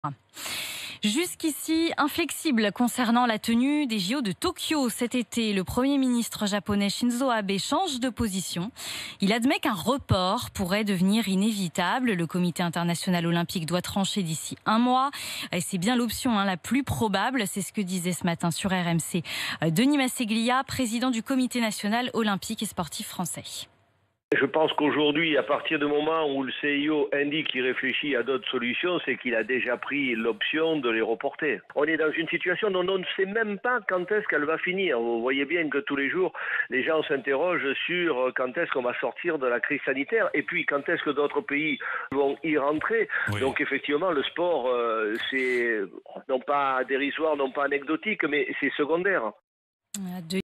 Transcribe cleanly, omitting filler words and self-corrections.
Jusqu'ici, inflexible concernant la tenue des JO de Tokyo cet été, le Premier ministre japonais Shinzo Abe change de position. Il admet qu'un report pourrait devenir inévitable. Le Comité international olympique doit trancher d'ici un mois. Et c'est bien l'option la plus probable. C'est ce que disait ce matin sur RMC Denis Masseglia, président du Comité national olympique et sportif français. Je pense qu'aujourd'hui, à partir du moment où le CIO indique qu'il réfléchit à d'autres solutions, c'est qu'il a déjà pris l'option de les reporter. On est dans une situation dont on ne sait même pas quand est-ce qu'elle va finir. Vous voyez bien que tous les jours, les gens s'interrogent sur quand est-ce qu'on va sortir de la crise sanitaire et puis quand est-ce que d'autres pays vont y rentrer. Oui. Donc effectivement, le sport, c'est non pas dérisoire, non pas anecdotique, mais c'est secondaire.